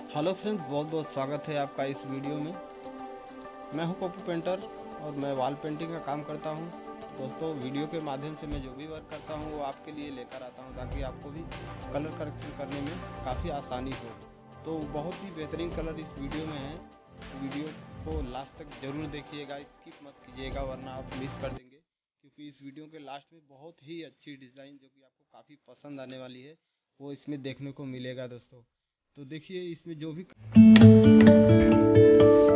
Hello friends, बहुत बहुत स्वागत है आपका इस वीडियो में। मैं हूं पप्पू पेंटर और मैं वॉल पेंटिंग का काम करता हूं। दोस्तों, वीडियो के माध्यम से मैं जो भी वर्क करता हूं वो आपके लिए लेकर आता हूं ताकि आपको भी कलर करेक्शन करने में काफ़ी आसानी हो। तो बहुत ही बेहतरीन कलर इस वीडियो में है। वीडियो को लास्ट तक ज़रूर देखिएगा, स्किप मत कीजिएगा वरना आप मिस कर देंगे, क्योंकि इस वीडियो के लास्ट में बहुत ही अच्छी डिज़ाइन जो कि आपको काफ़ी पसंद आने वाली है वो इसमें देखने को मिलेगा दोस्तों। तो देखिए, इसमें जो भी